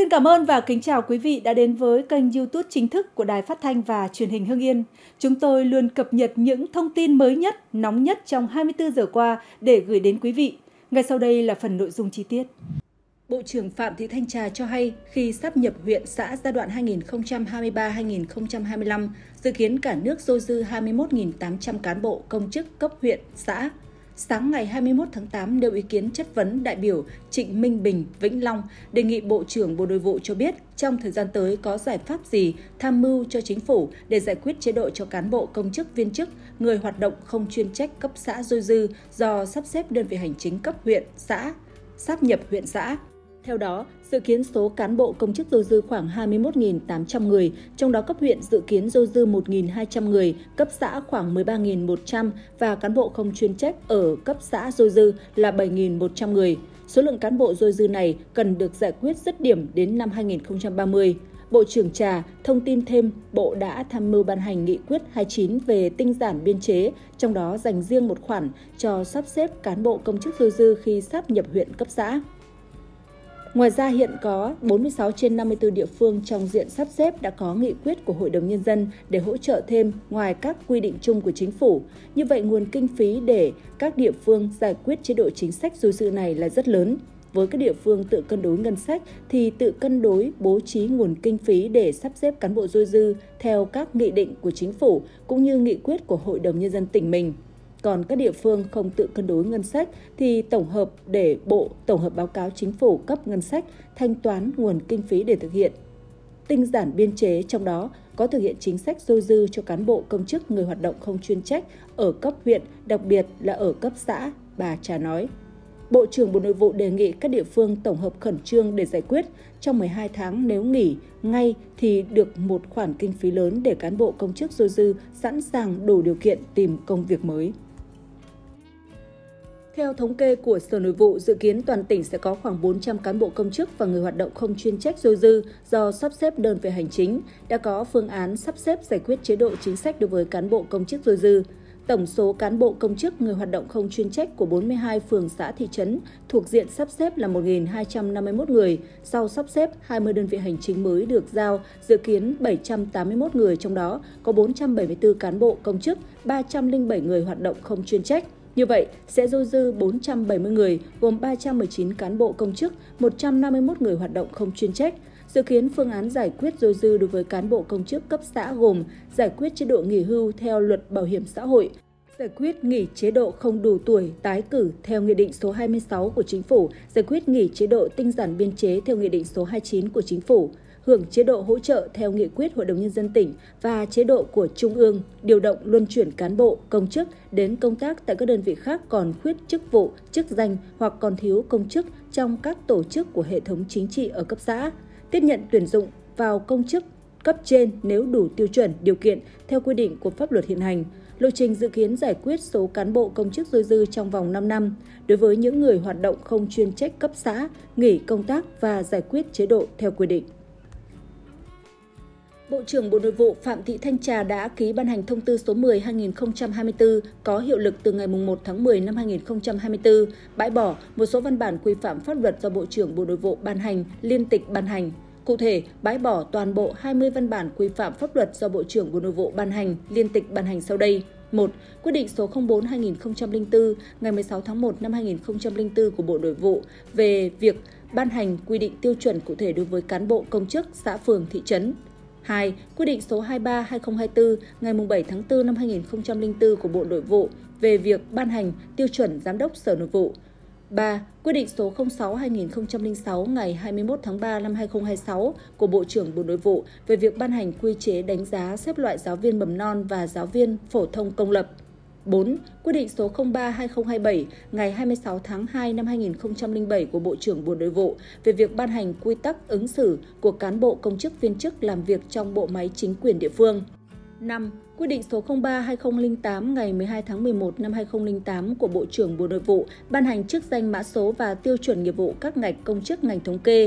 cảm ơn và kính chào quý vị đã đến với kênh YouTube chính thức của Đài Phát thanh và Truyền hình Hưng Yên. Chúng tôi luôn cập nhật những thông tin mới nhất, nóng nhất trong 24 giờ qua để gửi đến quý vị. Ngay sau đây là phần nội dung chi tiết. Bộ trưởng Phạm Thị Thanh Trà cho hay khi sáp nhập huyện xã giai đoạn 2023-2025, dự kiến cả nước dôi dư 21.800 cán bộ công chức cấp huyện, xã. Sáng ngày 21 tháng 8 nêu ý kiến chất vấn đại biểu Trịnh Minh Bình, Vĩnh Long đề nghị Bộ trưởng Bộ Nội vụ cho biết trong thời gian tới có giải pháp gì tham mưu cho chính phủ để giải quyết chế độ cho cán bộ công chức viên chức, người hoạt động không chuyên trách cấp xã dôi dư do sắp xếp đơn vị hành chính cấp huyện, xã, sáp nhập huyện xã. Theo đó, dự kiến số cán bộ công chức dôi dư khoảng 21.800 người, trong đó cấp huyện dự kiến dôi dư 1.200 người, cấp xã khoảng 13.100 và cán bộ không chuyên trách ở cấp xã dôi dư là 7.100 người. Số lượng cán bộ dôi dư này cần được giải quyết dứt điểm đến năm 2030. Bộ trưởng Trà thông tin thêm, Bộ đã tham mưu ban hành nghị quyết 29 về tinh giản biên chế, trong đó dành riêng một khoản cho sắp xếp cán bộ công chức dôi dư khi sáp nhập huyện cấp xã. Ngoài ra hiện có 46 trên 54 địa phương trong diện sắp xếp đã có nghị quyết của Hội đồng Nhân dân để hỗ trợ thêm ngoài các quy định chung của chính phủ. Như vậy nguồn kinh phí để các địa phương giải quyết chế độ chính sách dôi dư này là rất lớn. Với các địa phương tự cân đối ngân sách thì tự cân đối bố trí nguồn kinh phí để sắp xếp cán bộ dôi dư theo các nghị định của chính phủ cũng như nghị quyết của Hội đồng Nhân dân tỉnh mình. Còn các địa phương không tự cân đối ngân sách thì tổng hợp để Bộ tổng hợp báo cáo chính phủ cấp ngân sách thanh toán nguồn kinh phí để thực hiện. Tinh giản biên chế trong đó có thực hiện chính sách dôi dư cho cán bộ công chức người hoạt động không chuyên trách ở cấp huyện, đặc biệt là ở cấp xã, bà Trà nói. Bộ trưởng Bộ Nội vụ đề nghị các địa phương tổng hợp khẩn trương để giải quyết. Trong 12 tháng nếu nghỉ ngay thì được một khoản kinh phí lớn để cán bộ công chức dôi dư sẵn sàng đủ điều kiện tìm công việc mới. Theo thống kê của Sở Nội vụ, dự kiến toàn tỉnh sẽ có khoảng 400 cán bộ công chức và người hoạt động không chuyên trách dôi dư do sắp xếp đơn vị hành chính. Đã có phương án sắp xếp giải quyết chế độ chính sách đối với cán bộ công chức dôi dư. Tổng số cán bộ công chức người hoạt động không chuyên trách của 42 phường xã thị trấn thuộc diện sắp xếp là 1.251 người. Sau sắp xếp, 20 đơn vị hành chính mới được giao, dự kiến 781 người, trong đó có 474 cán bộ công chức, 307 người hoạt động không chuyên trách. Như vậy, sẽ dôi dư 470 người, gồm 319 cán bộ công chức, 151 người hoạt động không chuyên trách. Dự kiến phương án giải quyết dôi dư đối với cán bộ công chức cấp xã gồm giải quyết chế độ nghỉ hưu theo Luật Bảo hiểm xã hội, giải quyết nghỉ chế độ không đủ tuổi tái cử theo Nghị định số 26 của Chính phủ, giải quyết nghỉ chế độ tinh giản biên chế theo Nghị định số 29 của Chính phủ, hưởng chế độ hỗ trợ theo nghị quyết Hội đồng Nhân dân tỉnh và chế độ của Trung ương, điều động luân chuyển cán bộ, công chức đến công tác tại các đơn vị khác còn khuyết chức vụ, chức danh hoặc còn thiếu công chức trong các tổ chức của hệ thống chính trị ở cấp xã, tiếp nhận tuyển dụng vào công chức cấp trên nếu đủ tiêu chuẩn, điều kiện theo quy định của pháp luật hiện hành. Lộ trình dự kiến giải quyết số cán bộ công chức dôi dư trong vòng 5 năm đối với những người hoạt động không chuyên trách cấp xã, nghỉ công tác và giải quyết chế độ theo quy định. Bộ trưởng Bộ Nội vụ Phạm Thị Thanh Trà đã ký ban hành thông tư số 10/2024 có hiệu lực từ ngày 1 tháng 10 năm 2024, bãi bỏ một số văn bản quy phạm pháp luật do Bộ trưởng Bộ Nội vụ ban hành, liên tịch ban hành. Cụ thể, bãi bỏ toàn bộ 20 văn bản quy phạm pháp luật do Bộ trưởng Bộ Nội vụ ban hành, liên tịch ban hành sau đây. 1. Quyết định số 04/2004 ngày 16 tháng 1 năm 2004 của Bộ Nội vụ về việc ban hành quy định tiêu chuẩn cụ thể đối với cán bộ công chức xã phường thị trấn. 2. Quyết định số 23/2024 ngày 7 tháng 4 năm 2004 của Bộ Nội vụ về việc ban hành tiêu chuẩn Giám đốc Sở Nội vụ. 3. Quyết định số 06/2006 ngày 21 tháng 3 năm 2026 của Bộ trưởng Bộ Nội vụ về việc ban hành quy chế đánh giá xếp loại giáo viên mầm non và giáo viên phổ thông công lập. 4. Quyết định số 03/2027 ngày 26 tháng 2 năm 2007 của Bộ trưởng Bộ Nội vụ về việc ban hành quy tắc ứng xử của cán bộ công chức viên chức làm việc trong bộ máy chính quyền địa phương. 5. Quyết định số 03/2008 ngày 12 tháng 11 năm 2008 của Bộ trưởng Bộ Nội vụ ban hành chức danh mã số và tiêu chuẩn nghiệp vụ các ngạch công chức ngành thống kê.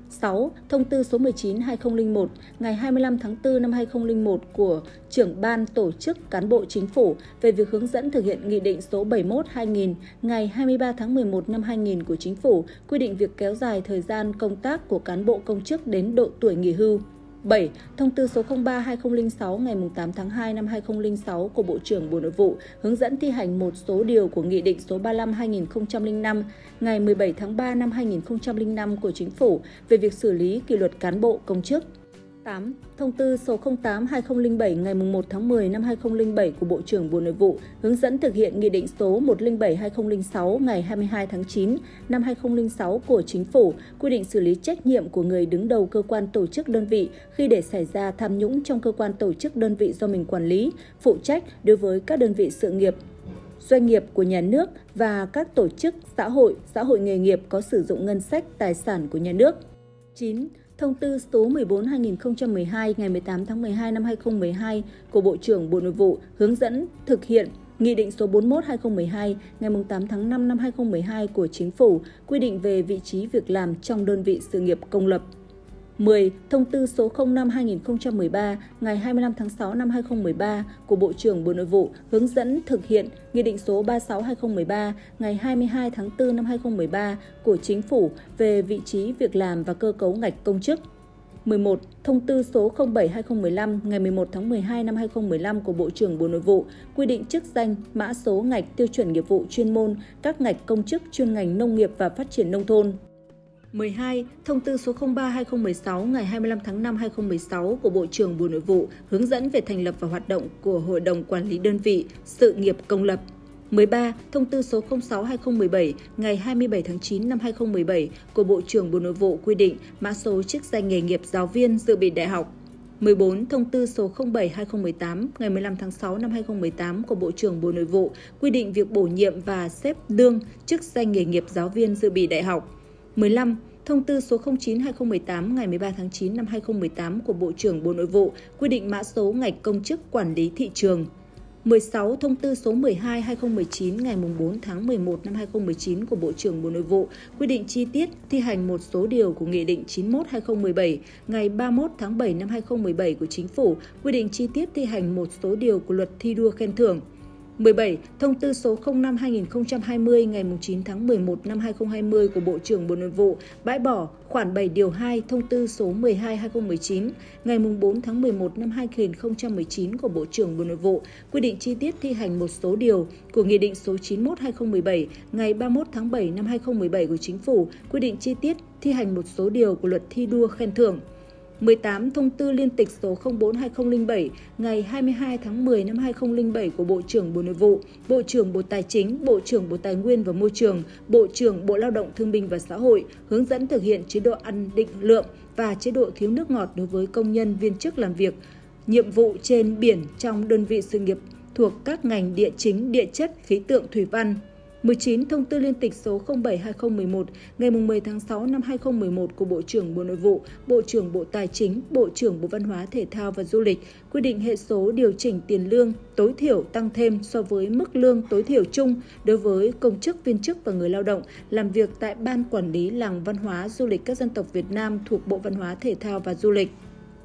6. Thông tư số 19/2001 ngày 25 tháng 4 năm 2001 của Trưởng ban Tổ chức Cán bộ Chính phủ về việc hướng dẫn thực hiện Nghị định số 71/2000 ngày 23 tháng 11 năm 2000 của Chính phủ quy định việc kéo dài thời gian công tác của cán bộ công chức đến độ tuổi nghỉ hưu. 7. Thông tư số 03/2006 ngày 8 tháng 2 năm 2006 của Bộ trưởng Bộ Nội vụ hướng dẫn thi hành một số điều của Nghị định số 35/2005 ngày 17 tháng 3 năm 2005 của Chính phủ về việc xử lý kỷ luật cán bộ công chức. 8. Thông tư số 08/2007 ngày 1 tháng 10 năm 2007 của Bộ trưởng Bộ Nội vụ hướng dẫn thực hiện Nghị định số 107/2006 ngày 22 tháng 9 năm 2006 của Chính phủ quy định xử lý trách nhiệm của người đứng đầu cơ quan tổ chức đơn vị khi để xảy ra tham nhũng trong cơ quan tổ chức đơn vị do mình quản lý, phụ trách đối với các đơn vị sự nghiệp, doanh nghiệp của nhà nước và các tổ chức xã hội nghề nghiệp có sử dụng ngân sách tài sản của nhà nước. 9. Thông tư số 14/2012 ngày 18 tháng 12 năm 2012 của Bộ trưởng Bộ Nội vụ hướng dẫn thực hiện Nghị định số 41/2012 ngày 8 tháng 5 năm 2012 của Chính phủ quy định về vị trí việc làm trong đơn vị sự nghiệp công lập. 10. Thông tư số 05/2013 ngày 25 tháng 6 năm 2013 của Bộ trưởng Bộ Nội vụ hướng dẫn thực hiện Nghị định số 36/2013 ngày 22 tháng 4 năm 2013 của Chính phủ về vị trí việc làm và cơ cấu ngạch công chức. 11. Thông tư số 07/2015 ngày 11 tháng 12 năm 2015 của Bộ trưởng Bộ Nội vụ quy định chức danh, mã số ngạch tiêu chuẩn nghiệp vụ chuyên môn các ngạch công chức chuyên ngành nông nghiệp và phát triển nông thôn. 12. Thông tư số 03/2016 ngày 25 tháng 5 2016 của Bộ trưởng Bộ Nội vụ hướng dẫn về thành lập và hoạt động của Hội đồng Quản lý đơn vị sự nghiệp công lập. 13. Thông tư số 06/2017 ngày 27 tháng 9 năm 2017 của Bộ trưởng Bộ Nội vụ quy định mã số chức danh nghề nghiệp giáo viên dự bị đại học. 14. Thông tư số 07/2018 ngày 15 tháng 6 năm 2018 của Bộ trưởng Bộ Nội vụ quy định việc bổ nhiệm và xếp lương chức danh nghề nghiệp giáo viên dự bị đại học. 15. Thông tư số 09/2018 ngày 13 tháng 9 năm 2018 của Bộ trưởng Bộ Nội vụ quy định mã số ngạch công chức quản lý thị trường. 16. Thông tư số 12/2019 ngày 4 tháng 11 năm 2019 của Bộ trưởng Bộ Nội vụ quy định chi tiết thi hành một số điều của Nghị định 91/2017 ngày 31 tháng 7 năm 2017 của Chính phủ quy định chi tiết thi hành một số điều của Luật thi đua khen thưởng. 17. Thông tư số 05/2020 ngày 9 tháng 11 năm 2020 của Bộ trưởng Bộ Nội vụ bãi bỏ khoản 7 điều 2 thông tư số 12/2019 ngày 4 tháng 11 năm 2019 của Bộ trưởng Bộ Nội vụ quy định chi tiết thi hành một số điều của Nghị định số 91/2017 ngày 31 tháng 7 năm 2017 của Chính phủ quy định chi tiết thi hành một số điều của Luật thi đua khen thưởng. 18. Thông tư liên tịch số 04/2007 ngày 22 tháng 10 năm 2007 của Bộ trưởng Bộ Nội vụ, Bộ trưởng Bộ Tài chính, Bộ trưởng Bộ Tài nguyên và Môi trường, Bộ trưởng Bộ Lao động Thương binh và Xã hội hướng dẫn thực hiện chế độ ăn định lượng và chế độ thiếu nước ngọt đối với công nhân viên chức làm việc, nhiệm vụ trên biển trong đơn vị sự nghiệp thuộc các ngành địa chính, địa chất, khí tượng, thủy văn. 19. Thông tư liên tịch số 07/2011 ngày 10 tháng 6 năm 2011 của Bộ trưởng Bộ Nội vụ, Bộ trưởng Bộ Tài chính, Bộ trưởng Bộ Văn hóa Thể thao và Du lịch quy định hệ số điều chỉnh tiền lương tối thiểu tăng thêm so với mức lương tối thiểu chung đối với công chức, viên chức và người lao động làm việc tại Ban Quản lý Làng Văn hóa Du lịch các dân tộc Việt Nam thuộc Bộ Văn hóa Thể thao và Du lịch.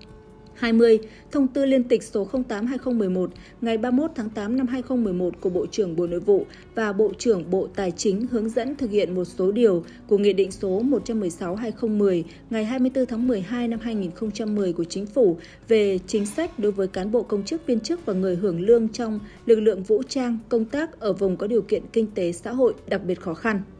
20. Thông tư liên tịch số 08/2011 ngày 31 tháng 8 năm 2011 của Bộ trưởng Bộ Nội vụ và Bộ trưởng Bộ Tài chính hướng dẫn thực hiện một số điều của Nghị định số 116/2010 ngày 24 tháng 12 năm 2010 của Chính phủ về chính sách đối với cán bộ công chức, viên chức và người hưởng lương trong lực lượng vũ trang công tác ở vùng có điều kiện kinh tế xã hội đặc biệt khó khăn.